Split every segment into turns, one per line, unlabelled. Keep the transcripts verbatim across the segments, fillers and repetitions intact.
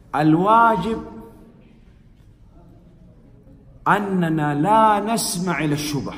الواجب أننا لا نسمع إلى الشبه.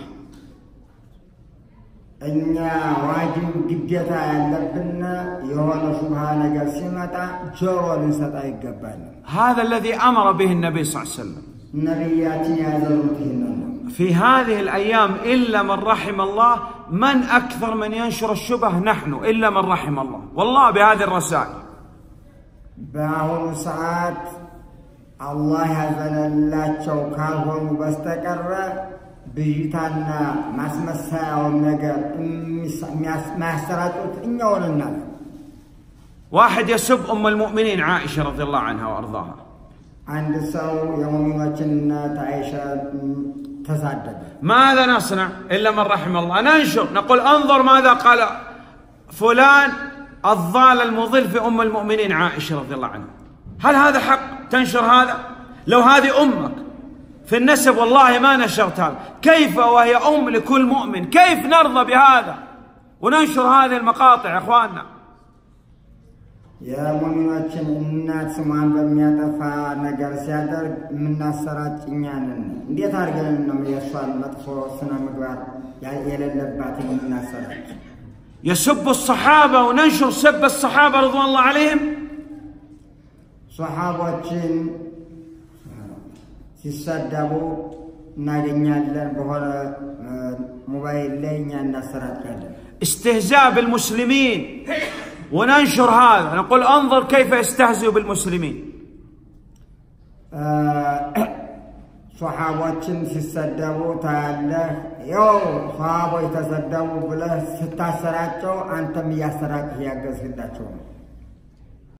إن واجب جديتا يلبنا يهون شبهة نجر سمتا جرو لنستا يقبل.
هذا الذي أمر به النبي صلى الله عليه وسلم.
نبياتي يزرتهن.
في هذه الأيام إلا من رحم الله، من أكثر من ينشر الشبه؟ نحن، إلا من رحم الله والله بهذه الرسائل.
بأهون ساعات الله يزن الله شوكاهم بستقر بيتانا مسمسا والنجر ما سرتوت إنيون النار.
واحد يسب أم المؤمنين عائشة رضي الله عنها وأرضاها.
عند سو يوم وجنة عائشة تصدق.
ماذا نصنع إلا من رحم الله؟ ننشر، نقول انظر ماذا قال فلان الضال المضل في أم المؤمنين عائشة رضي الله عنها. هل هذا حق تنشر هذا؟ لو هذه أمك في النسب والله ما نشرت هذا. كيف وهي أم لكل مؤمن؟ كيف نرضى بهذا وننشر هذه المقاطع يا أخواننا؟
يا مؤمنات الناس سمان بمياتفا نجار سيادر من نصرات إنيانا ديت هرجل إنهم يسوال مدخول سنة مقبار يا اللبات من نصرات.
يسب الصحابة وننشر سب الصحابة رضوان الله عليهم.
صحابة ሲሳደቡ እናገኛለን በሆነ موبايل ላይ እኛ እናሰራጫለን.
استهزاء بالمسلمين وننشر هذا، نقول انظر كيف يستهزئوا بالمسلمين.
صحاباتችን ሲሰደቡ ታያለህ። ያው صحابዎች ተሰደቡ ብለህ ስታሰራጨው አንተም ያሰራጭ ያገዝህላቸው ነው።